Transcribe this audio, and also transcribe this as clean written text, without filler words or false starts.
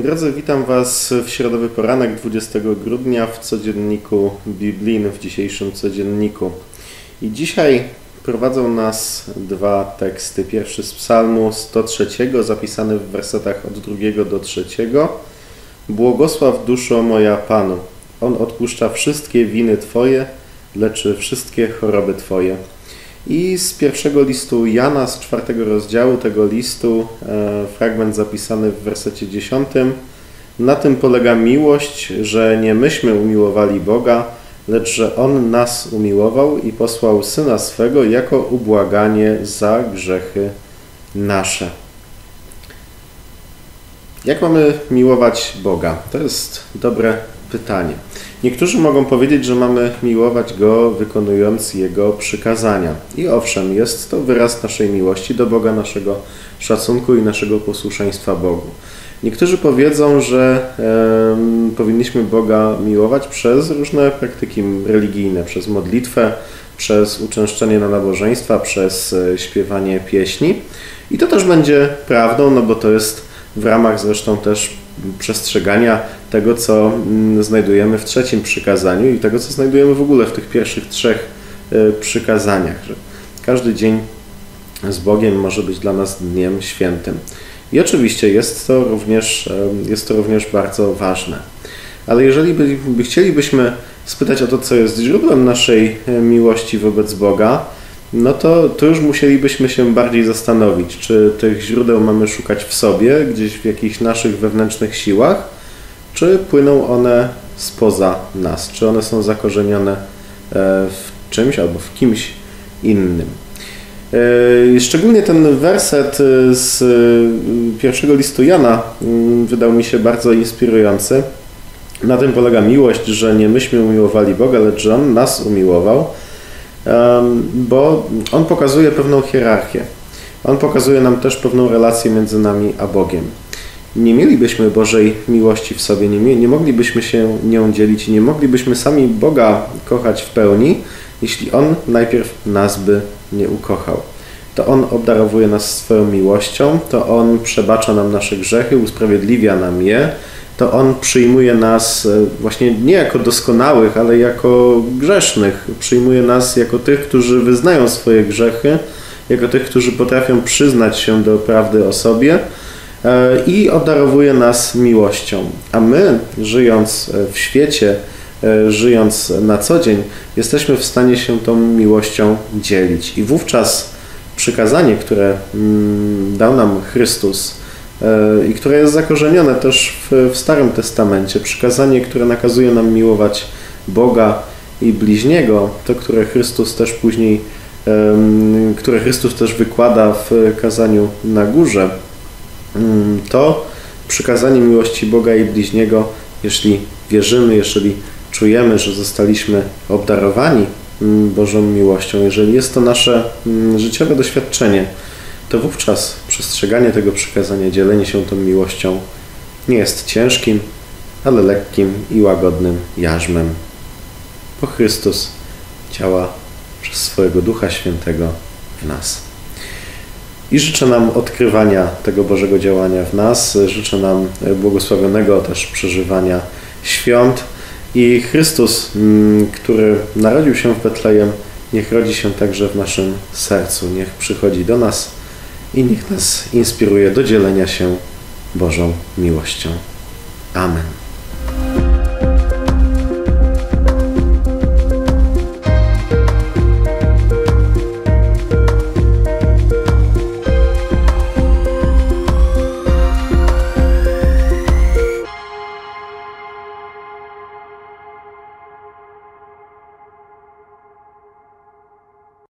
Moi drodzy, witam Was w środowy poranek 20 grudnia w codzienniku biblijnym, w dzisiejszym codzienniku. I dzisiaj prowadzą nas dwa teksty. Pierwszy z Psalmu 103, zapisany w wersetach od 2 do 3. Błogosław duszo moja Panu. On odpuszcza wszystkie winy Twoje, leczy wszystkie choroby Twoje. I z pierwszego listu Jana, z 4 rozdziału tego listu, fragment zapisany w wersecie 10. Na tym polega miłość, że nie myśmy umiłowali Boga, lecz że On nas umiłował i posłał Syna swego jako ubłaganie za grzechy nasze. Jak mamy miłować Boga? To jest dobre pytanie. Niektórzy mogą powiedzieć, że mamy miłować Go, wykonując Jego przykazania. I owszem, jest to wyraz naszej miłości do Boga, naszego szacunku i naszego posłuszeństwa Bogu. Niektórzy powiedzą, że powinniśmy Boga miłować przez różne praktyki religijne, przez modlitwę, przez uczęszczanie na nabożeństwa, przez śpiewanie pieśni. I to też będzie prawdą, no bo to jest w ramach zresztą też przestrzegania tego, co znajdujemy w 3 przykazaniu i tego, co znajdujemy w ogóle w tych pierwszych 3 przykazaniach, że każdy dzień z Bogiem może być dla nas dniem świętym. I oczywiście jest to również bardzo ważne. Ale jeżeli chcielibyśmy spytać o to, co jest źródłem naszej miłości wobec Boga, no to już musielibyśmy się bardziej zastanowić, czy tych źródeł mamy szukać w sobie, gdzieś w jakichś naszych wewnętrznych siłach, czy płyną one spoza nas, czy one są zakorzenione w czymś albo w kimś innym. Szczególnie ten werset z pierwszego listu Jana wydał mi się bardzo inspirujący. Na tym polega miłość, że nie myśmy umiłowali Boga, lecz że On nas umiłował, bo On pokazuje pewną hierarchię. On pokazuje nam też pewną relację między nami a Bogiem. Nie mielibyśmy Bożej miłości w sobie, nie moglibyśmy się nią dzielić, nie moglibyśmy sami Boga kochać w pełni, jeśli On najpierw nas by nie ukochał. To On obdarowuje nas swoją miłością, to On przebacza nam nasze grzechy, usprawiedliwia nam je, to On przyjmuje nas właśnie nie jako doskonałych, ale jako grzesznych. Przyjmuje nas jako tych, którzy wyznają swoje grzechy, jako tych, którzy potrafią przyznać się do prawdy o sobie i obdarowuje nas miłością. A my, żyjąc w świecie, żyjąc na co dzień, jesteśmy w stanie się tą miłością dzielić. I wówczas przykazanie, które dał nam Chrystus i które jest zakorzenione też w Starym Testamencie, przykazanie, które nakazuje nam miłować Boga i bliźniego, to które Chrystus też wykłada w kazaniu na górze, to przykazanie miłości Boga i bliźniego, jeśli wierzymy, jeżeli czujemy, że zostaliśmy obdarowani Bożą miłością, jeżeli jest to nasze życiowe doświadczenie, to wówczas przestrzeganie tego przykazania, dzielenie się tą miłością nie jest ciężkim, ale lekkim i łagodnym jarzmem, bo Chrystus działa przez swojego Ducha Świętego w nas. I życzę nam odkrywania tego Bożego działania w nas, życzę nam błogosławionego też przeżywania świąt i Chrystus, który narodził się w Betlejem, niech rodzi się także w naszym sercu, niech przychodzi do nas i niech nas inspiruje do dzielenia się Bożą miłością. Amen.